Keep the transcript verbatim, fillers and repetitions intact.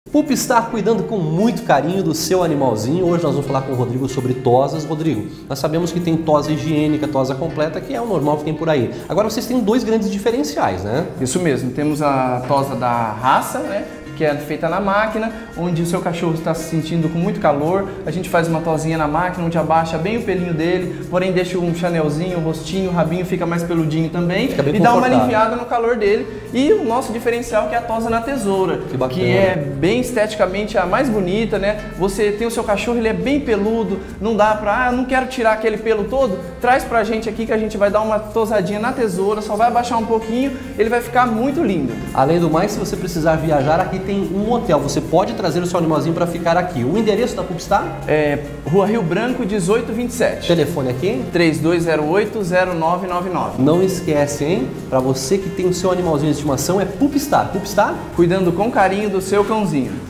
Pupstar cuidando com muito carinho do seu animalzinho. Hoje nós vamos falar com o Rodrigo sobre tosas. Rodrigo, nós sabemos que tem tosa higiênica, tosa completa, que é o normal que tem por aí. Agora vocês têm dois grandes diferenciais, né? Isso mesmo, temos a tosa da raça, né? Que é feita na máquina, onde o seu cachorro está se sentindo com muito calor. A gente faz uma tosinha na máquina, onde abaixa bem o pelinho dele, porém deixa um chanelzinho, o rostinho, o rabinho fica mais peludinho também fica bem e dá uma aliviada no calor dele. E o nosso diferencial que é a tosa na tesoura, que, bacana, que é bem esteticamente a mais bonita, né? Você tem o seu cachorro, ele é bem peludo, não dá pra, ah, não quero tirar aquele pelo todo, traz pra gente aqui que a gente vai dar uma tosadinha na tesoura, só vai abaixar um pouquinho, ele vai ficar muito lindo. Além do mais, se você precisar viajar, aqui tem um hotel, você pode trazer o seu animalzinho para ficar aqui. O endereço da Pupstar? É Rua Rio Branco, dezoito vinte e sete. Telefone aqui? três dois zero oito, zero nove nove nove. Não esquece, hein? Para você que tem o seu animalzinho de estimação, é Pupstar. Pupstar? Cuidando com carinho do seu cãozinho.